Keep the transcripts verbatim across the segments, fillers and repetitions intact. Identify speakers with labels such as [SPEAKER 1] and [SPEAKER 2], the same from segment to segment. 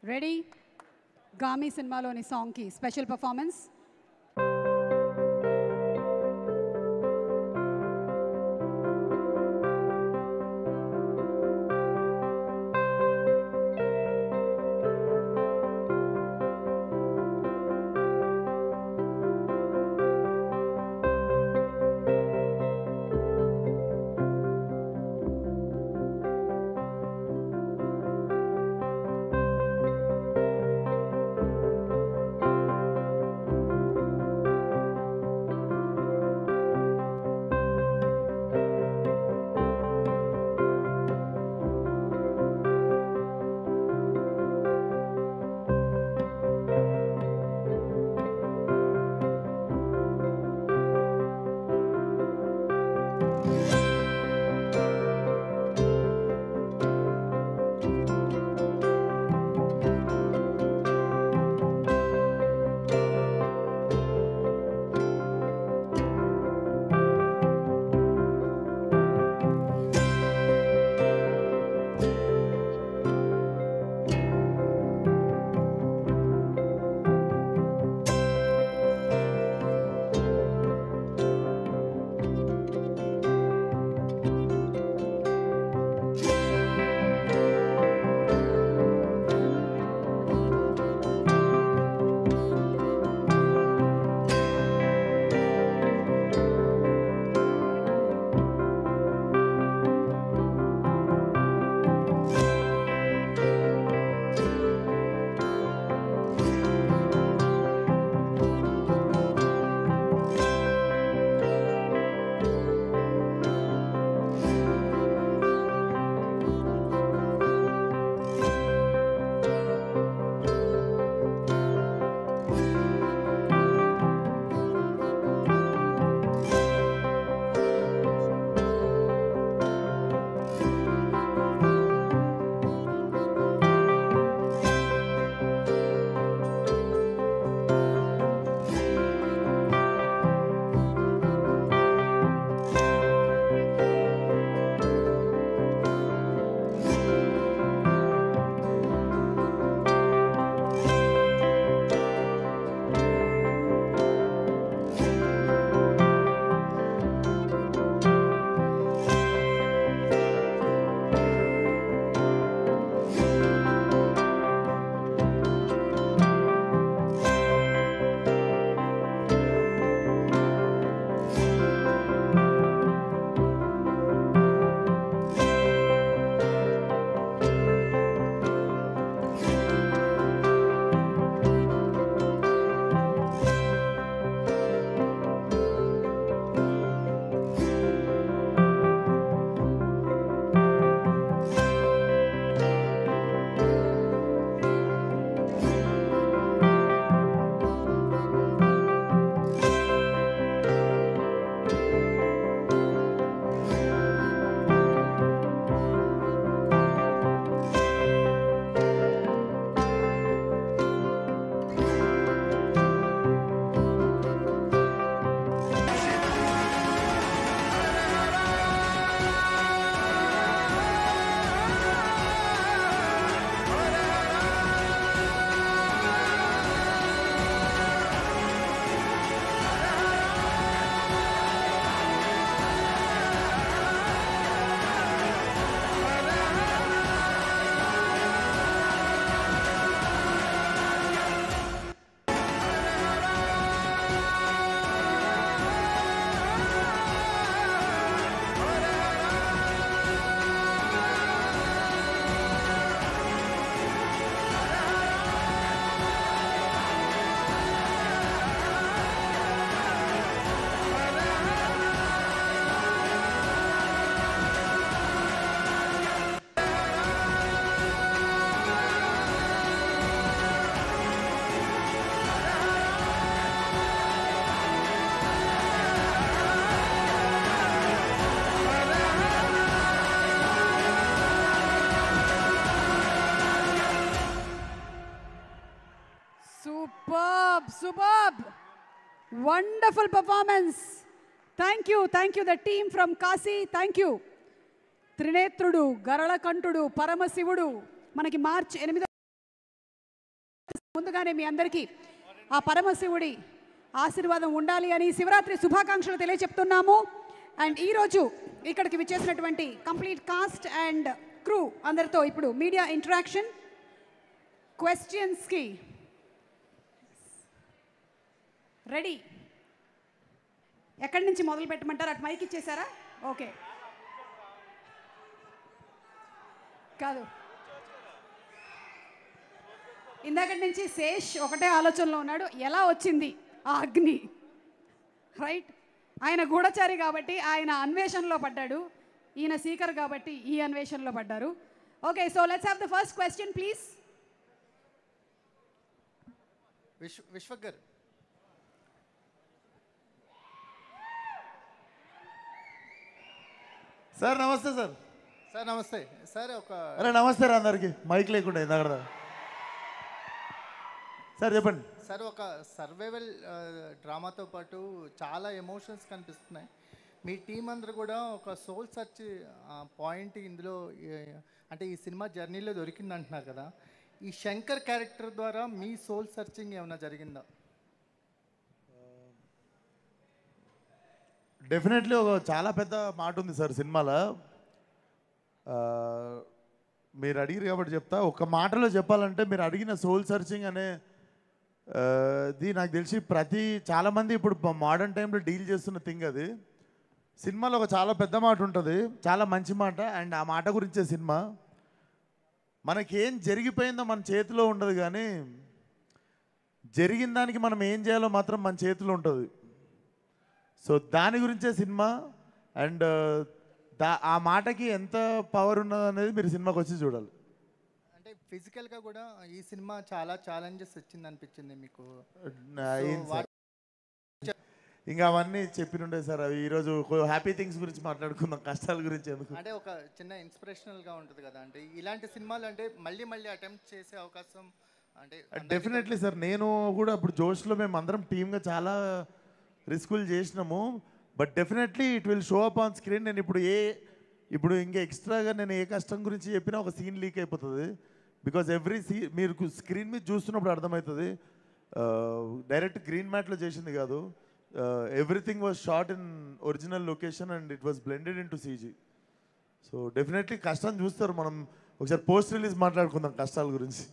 [SPEAKER 1] Ready Gaami సినిమాలోని సాంగ్కి special performance. Superb, superb. Wonderful performance. Thank you, thank you, the team from Kasi. Thank you. Trinetrudu, Garalakantudu, Paramasivudu. Manaki March ఎనిమిది ముందుగానే మీ అందరికీ ఆ పరమశివుడి ఆశీర్వాదం ఉండాలి అని శివరాత్రి శుభాకాంక్షలు తెలియచెప్తున్నాము. అండ్ ఈరోజు ఇక్కడికి విచ్చేసినటువంటి కంప్లీట్ కాస్ట్ అండ్ క్రూ అందరితో ఇప్పుడు మీడియా ఇంటరాక్షన్ క్వశ్చన్స్కి రెడీ. ఎక్కడి నుంచి మొదలు పెట్టమంటారు? అటు మైక్ ఇచ్చేసారా? ఓకే, కాదు, ఇందాకటి నుంచి శేష్ ఒకటే ఆలోచనలో ఉన్నాడు, ఎలా వచ్చింది ఆ అగ్ని, రైట్? ఆయన గూఢచారి కాబట్టి ఆయన అన్వేషణలో పడ్డాడు, ఈయన సీకర్ కాబట్టి ఈ అన్వేషణలో పడ్డారు. Okay, so let's have the first question please.
[SPEAKER 2] Vishwa విశ్వగర్
[SPEAKER 3] సార్ నమస్తే సార్.
[SPEAKER 2] సార్ నమస్తే సార్. ఒక
[SPEAKER 3] అరే నమస్తే రా అందరికి, మైక్ లేకుండా ఇందాక సార్ చెప్పండి
[SPEAKER 2] సార్. ఒక సర్వైవల్ డ్రామాతో పాటు చాలా ఎమోషన్స్ కనిపిస్తున్నాయి. మీ టీం అందరూ కూడా ఒక సోల్ సర్చ్ పాయింట్ ఇందులో అంటే ఈ సినిమా జర్నీలో దొరికింది అంటున్నారు కదా. ఈ శంకర్ క్యారెక్టర్ ద్వారా మీ సోల్ సర్చింగ్ ఏమైనా జరిగిందా?
[SPEAKER 3] డెఫినెట్లీ ఒక చాలా పెద్ద మాట ఉంది సార్ సినిమాలో. మీరు అడిగిరు కాబట్టి చెప్తా. ఒక మాటలో చెప్పాలంటే మీరు అడిగిన సోల్ సర్చింగ్ అనే ది నాకు తెలిసి ప్రతి చాలామంది ఇప్పుడు మోడర్న్ టైంలో డీల్ చేస్తున్న థింగ్ అది. సినిమాలో ఒక చాలా పెద్ద మాట ఉంటుంది, చాలా మంచి మాట. అండ్ ఆ మాట గురించే సినిమా. మనకేం జరిగిపోయిందో మన చేతిలో ఉండదు, కానీ జరిగిన దానికి మనం ఏం చేయాలో మాత్రం మన చేతిలో ఉంటుంది. సో దాని గురించే సినిమా. అండ్ దా ఆ మాటకి ఎంత పవర్ ఉన్నది అనేది మీరు సినిమాకి వచ్చి చూడాలి.
[SPEAKER 2] అంటే ఫిజికల్గా కూడా ఈ సినిమా చాలా ఛాలెంజెస్ వచ్చింది అనిపించింది మీకు?
[SPEAKER 3] ఇంకా అవన్నీ చెప్పినుండే సార్. అవి ఈరోజు హ్యాపీ థింగ్స్ గురించి మాట్లాడుకుందాం, కష్టాల గురించి ఎందుకు.
[SPEAKER 2] అంటే ఒక చిన్న ఇన్స్పిరేషనల్గా ఉంటుంది కదా, అంటే ఇలాంటి సినిమాలు అంటే మళ్ళీ మళ్ళీ అటెంప్ట్ చేసే అవకాశం అంటే
[SPEAKER 3] డెఫినెట్లీ సార్. నేను కూడా అప్పుడు జోష్లో మేము అందరం టీమ్గా చాలా రిస్కులు చేసినాము. But definitely it will show up on screen. నేను ఇప్పుడు ఏ ఇప్పుడు ఇంకా ఎక్స్ట్రాగా నేను ఏ కష్టం గురించి చెప్పినా ఒక సీన్ లీక్ అయిపోతుంది. బికాజ్ ఎవ్రీ సీ మీరు స్క్రీన్ మీద చూస్తున్నప్పుడు అర్థమవుతుంది. డైరెక్ట్ గ్రీన్ మ్యాట్లో చేసింది కాదు. Everything was shot in original location and it was blended into CG. So definitely కష్టం చూస్తారు. మనం ఒకసారి పోస్ట్ రిలీజ్ మాట్లాడుకుందాం కష్టాల గురించి.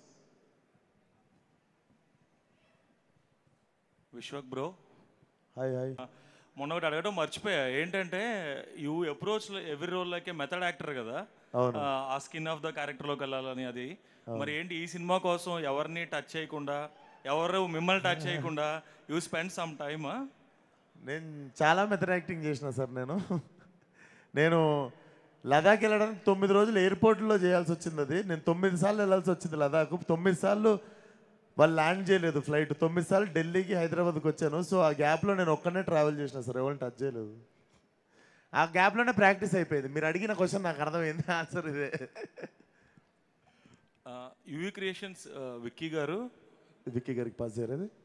[SPEAKER 4] Vishwak bro,
[SPEAKER 3] hi hi.
[SPEAKER 4] మొన్న ఒకటి అడగడం మర్చిపోయా. ఏంటంటే you approach every role like a method actor కదా, ఆ స్కిన్ ఆఫ్ ద క్యారెక్టర్లోకి వెళ్ళాలని. అది మరి ఏంటి ఈ సినిమా కోసం ఎవరిని టచ్ చేయకుండా, ఎవరు మిమ్మల్ని టచ్ చేయకుండా యూ స్పెండ్ సమ్ టైమ్?
[SPEAKER 3] నేను చాలా మెథడ్ యాక్టింగ్ చేసిన సార్. నేను నేను లదాఖ్ వెళ్ళడానికి తొమ్మిది రోజులు ఎయిర్పోర్ట్లో చేయాల్సి వచ్చింది. అది నేను తొమ్మిది సార్లు వెళ్ళాల్సి వచ్చింది లదాఖ్. తొమ్మిది సార్లు వాళ్ళు ల్యాండ్ చేయలేదు ఫ్లైట్. తొమ్మిది సార్లు ఢిల్లీకి హైదరాబాద్కి వచ్చాను. సో ఆ గ్యాప్లో నేను ఒక్కనే ట్రావెల్ చేసిన సార్, ఎవరిని టచ్ చేయలేదు. ఆ గ్యాప్లోనే ప్రాక్టీస్ అయిపోయింది. మీరు అడిగిన క్వశ్చన్ నాకు అర్థమైంది, ఆన్సర్ ఇదే.
[SPEAKER 4] యూవీ క్రియేషన్స్ విక్కీ గారు
[SPEAKER 3] విక్కీ గారికి పాస్ చేయలేదు.